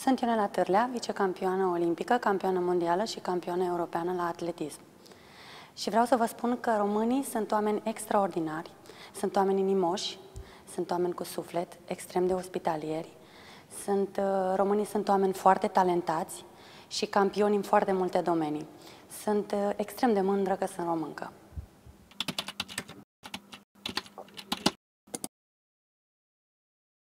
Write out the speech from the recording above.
Sunt Ionela Târlea, vicecampioană olimpică, campioană mondială și campioană europeană la atletism. Și vreau să vă spun că românii sunt oameni extraordinari, sunt oameni inimoși, sunt oameni cu suflet, extrem de ospitalieri, românii sunt oameni foarte talentați și campioni în foarte multe domenii. Sunt extrem de mândră că sunt româncă.